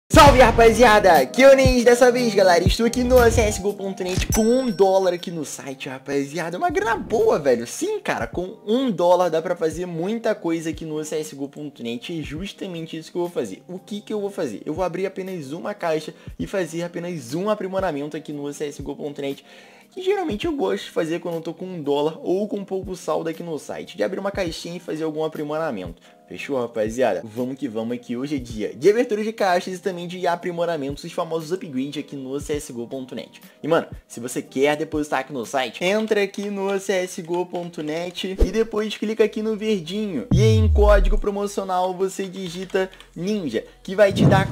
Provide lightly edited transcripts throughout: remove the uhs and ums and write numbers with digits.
Salve rapaziada, aqui é o Neis dessa vez galera, estou aqui no CSGO.net com $1 aqui no site rapaziada, uma grana boa velho, sim cara, com $1 dá pra fazer muita coisa aqui no CSGO.net e justamente isso que eu vou fazer. O que eu vou fazer? Eu vou abrir apenas uma caixa e fazer apenas um aprimoramento aqui no CSGO.net. Que geralmente eu gosto de fazer quando eu tô com $1 ou com pouco saldo aqui no site, de abrir uma caixinha e fazer algum aprimoramento. Fechou, rapaziada? Vamos que vamos aqui. Hoje é dia de abertura de caixas e também de aprimoramentos, os famosos upgrades aqui no CSGO.net. E mano, se você quer depositar aqui no site, entra aqui no CSGO.net e depois clica aqui no verdinho. E em código promocional você digita NINJA, que vai te dar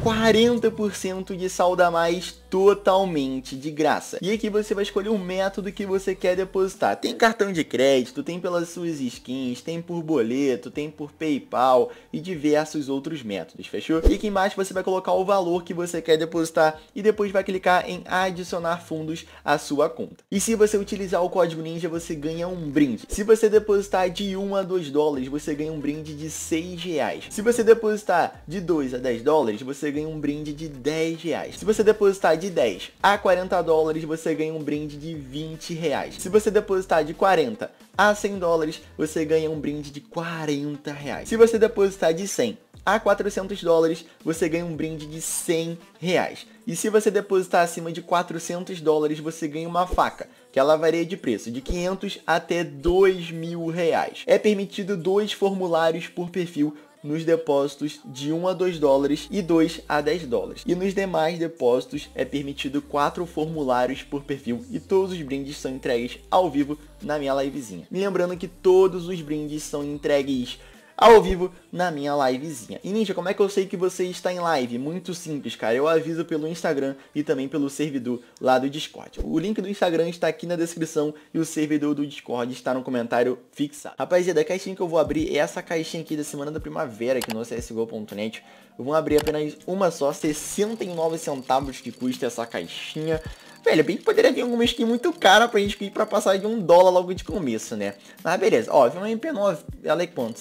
40% de saldo a mais totalmente de graça. E aqui você vai escolher o método que você quer depositar. Tem cartão de crédito, tem pelas suas skins, tem por boleto, tem por PayPal e diversos outros métodos, fechou? E aqui embaixo você vai colocar o valor que você quer depositar e depois vai clicar em adicionar fundos à sua conta. E se você utilizar o código NINJA, você ganha um brinde. Se você depositar de $1 a $2, você ganha um brinde de R$6. Se você depositar de $2 a $10, você ganha um brinde de R$10. Se você depositar de $10 a $40, você ganha um brinde de R$20. Se você depositar de $40 a $100, você ganha um brinde de R$40. Se você depositar de $100 a $400, você ganha um brinde de R$100. E se você depositar acima de $400, você ganha uma faca, que ela varia de preço de R$500 até R$2.000. É permitido 2 formulários por perfil nos depósitos de $1 a $2 e $2 a $10. E nos demais depósitos é permitido 4 formulários por perfil e todos os brindes são entregues ao vivo na minha livezinha. Me lembrando que todos os brindes são entregues ao vivo na minha livezinha. E Ninja, como é que eu sei que você está em live? Muito simples, cara. Eu aviso pelo Instagram e também pelo servidor lá do Discord. O link do Instagram está aqui na descrição e o servidor do Discord está no comentário fixado. Rapaziada, a caixinha que eu vou abrir é essa caixinha aqui da semana da primavera aqui no CSGO.net. Eu vou abrir apenas uma só, 69 centavos que custa essa caixinha. Velho, bem que poderia vir alguma skin muito cara pra gente ir pra passar de $1 logo de começo, né? Mas beleza, ó, vem uma MP9, ela é quanto?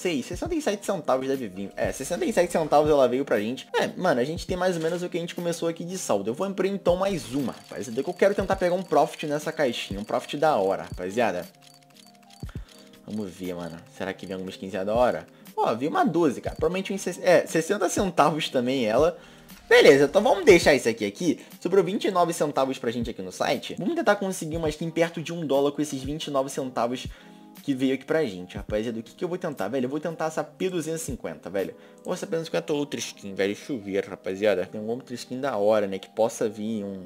67 centavos deve vir. 67 centavos ela veio pra gente. Mano, a gente tem mais ou menos o que a gente começou aqui de saldo. Eu vou abrir então mais uma, rapaziada, que eu quero tentar pegar um profit nessa caixinha, um profit da hora, rapaziada. Vamos ver, mano. Será que vem alguma skinzinha da hora? Ó, vi uma 12, cara. Provavelmente 60 centavos também ela. Beleza, então vamos deixar isso aqui. Sobrou 29 centavos pra gente aqui no site. Vamos tentar conseguir uma skin perto de $1 com esses 29 centavos que veio aqui pra gente, rapaziada. O que eu vou tentar, velho? Eu vou tentar essa P250, velho. Ou essa P250 ou outra skin, velho. Deixa eu ver, rapaziada. Tem uma outra skin da hora, né? Que possa vir um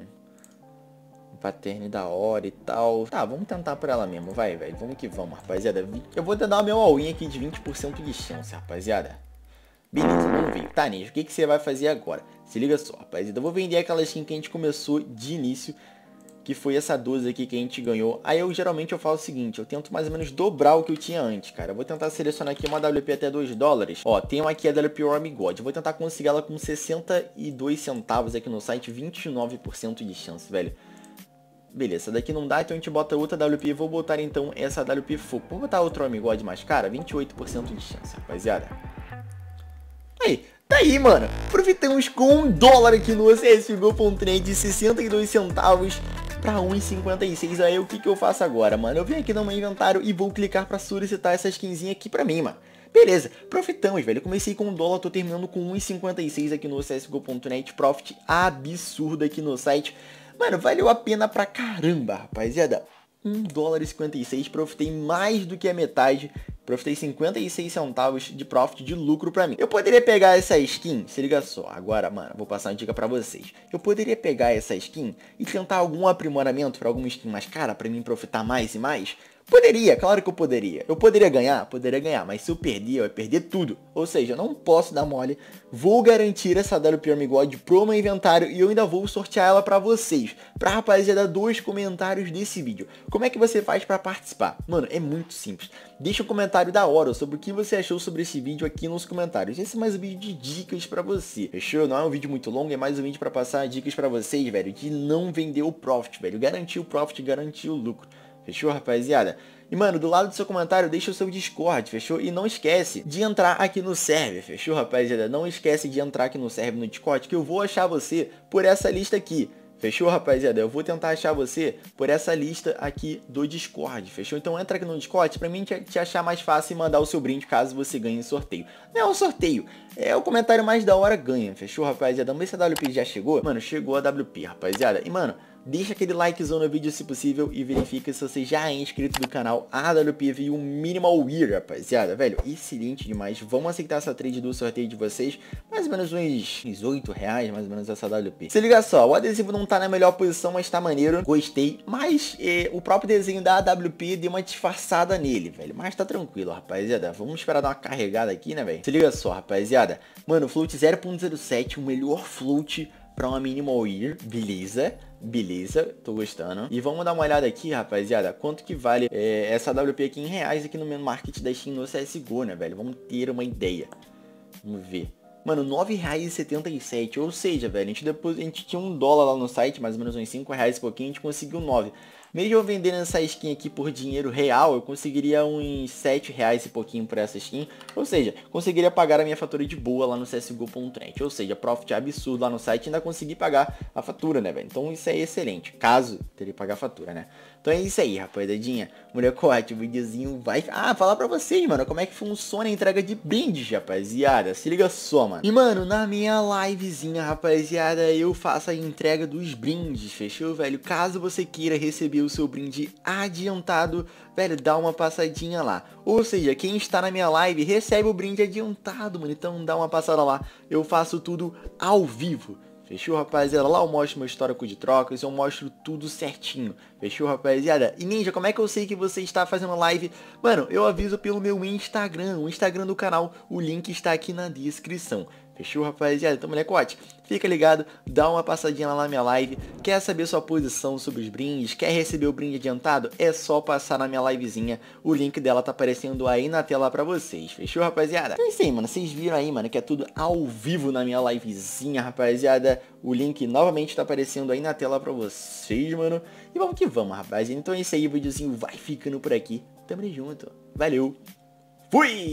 pattern da hora e tal. Tá, vamos tentar por ela mesmo. Vai, velho. Vamos que vamos, rapaziada. Eu vou dar o meu all-in aqui de 20% de chance, rapaziada. Beleza, vamos ver. Tá, Ninja, o que você vai fazer agora? Se liga só, rapaziada. Eu vou vender aquela skin que a gente começou de início, que foi essa 12 aqui que a gente ganhou. Aí eu geralmente eu faço o seguinte, eu tento mais ou menos dobrar o que eu tinha antes, cara. Eu vou tentar selecionar aqui uma WP até $2. Ó, tem uma aqui a WP Army God. Eu vou tentar conseguir ela com 62 centavos aqui no site, 29% de chance, velho. Beleza, essa daqui não dá, então a gente bota outra WP. Vou botar então essa WP Foco. Vou botar outro Army God mais cara, 28% de chance, rapaziada. Aí, tá aí, mano. Aproveitamos com $1 aqui no CSGO.net de 62 centavos pra 1,56. Aí, o que eu faço agora, mano? Eu venho aqui no meu inventário e vou clicar pra solicitar essa skinzinha aqui pra mim, mano. Beleza, profitamos, velho. Eu comecei com $1, tô terminando com 1,56 aqui no CSGO.net. Profit absurdo aqui no site. Mano, valeu a pena pra caramba, rapaziada. $1,56, profitei mais do que a metade. Profitei 56 centavos de profit de lucro pra mim. Eu poderia pegar essa skin, se liga só, agora, mano, vou passar uma dica pra vocês. Eu poderia pegar essa skin e tentar algum aprimoramento pra alguma skin mais cara, pra mim profitar mais e mais? Poderia, claro que eu poderia. Eu poderia ganhar, mas se eu perder, eu ia perder tudo. Ou seja, eu não posso dar mole. Vou garantir essa WP Army God pro meu inventário e eu ainda vou sortear ela pra vocês. Pra rapaziada dos comentários desse vídeo. Como é que você faz pra participar? Mano, é muito simples. Deixa um comentário da hora sobre o que você achou sobre esse vídeo aqui nos comentários. Esse é mais um vídeo de dicas pra você. Fechou? Não é um vídeo muito longo, é mais um vídeo pra passar dicas pra vocês, velho. De não vender o profit, velho. Garantir o profit, garantir o lucro. Fechou, rapaziada? E, mano, do lado do seu comentário, deixa o seu Discord, fechou? E não esquece de entrar aqui no server, fechou, rapaziada? Não esquece de entrar aqui no server, no Discord, que eu vou achar você por essa lista aqui. Fechou, rapaziada? Eu vou tentar achar você por essa lista aqui do Discord, fechou? Então entra aqui no Discord pra mim te achar mais fácil e mandar o seu brinde caso você ganhe sorteio. Não é um sorteio, é o comentário mais da hora ganha, fechou, rapaziada? Vamos ver se a WP já chegou. Mano, chegou a WP, rapaziada. E, mano, deixa aquele likezão no vídeo se possível e verifica se você já é inscrito do canal. A AWP veio um Minimal Wear, rapaziada. Velho, excelente demais. Vamos aceitar essa trade do sorteio de vocês. Mais ou menos uns R$8, mais ou menos essa AWP. Se liga só, o adesivo não tá na melhor posição, mas tá maneiro. Gostei. Mas o próprio desenho da AWP deu uma disfarçada nele, velho. Mas tá tranquilo, rapaziada. Vamos esperar dar uma carregada aqui, né, velho? Se liga só, rapaziada. Mano, float 0.07, o melhor float pra uma Minimal Wear, beleza, tô gostando. E vamos dar uma olhada aqui, rapaziada, quanto que vale essa WP aqui em reais aqui no market da Steam no CSGO, né, velho? Vamos ter uma ideia. Vamos ver. Mano, R$9,77, ou seja, velho, a gente tinha $1 lá no site, mais ou menos uns R$5 e pouquinho, a gente conseguiu 9. Mesmo eu vendendo essa skin aqui por dinheiro real, eu conseguiria uns R$7 e pouquinho por essa skin. Ou seja, conseguiria pagar a minha fatura de boa lá no CSGO.net. Ou seja, profit absurdo lá no site e ainda consegui pagar a fatura, né, velho? Então isso é excelente. Caso teria que pagar a fatura, né? Então é isso aí, rapaziadinha. Molecote, o videozinho vai... Ah, falar pra vocês, mano, como é que funciona a entrega de brindes, rapaziada. Se liga só, mano. E, mano, na minha livezinha, rapaziada, eu faço a entrega dos brindes, fechou, velho? Caso você queira receber o seu brinde adiantado, velho, dá uma passadinha lá. Ou seja, quem está na minha live recebe o brinde adiantado, mano. Então dá uma passada lá. Eu faço tudo ao vivo. Fechou, rapaziada? Lá eu mostro meu histórico de trocas, eu mostro tudo certinho. Fechou, rapaziada? E Ninja, como é que eu sei que você está fazendo live? Mano, eu aviso pelo meu Instagram, o Instagram do canal, o link está aqui na descrição. Fechou, rapaziada? Então, molecote, fica ligado, dá uma passadinha lá na minha live. Quer saber sua posição sobre os brindes? Quer receber o brinde adiantado? É só passar na minha livezinha. O link dela tá aparecendo aí na tela pra vocês. Fechou, rapaziada? Então é isso aí, mano. Vocês viram aí, mano, que é tudo ao vivo na minha livezinha, rapaziada. O link novamente tá aparecendo aí na tela pra vocês, mano. E vamos que vamos, rapaziada. Então é isso aí, o videozinho vai ficando por aqui. Tamo junto. Valeu. Fui!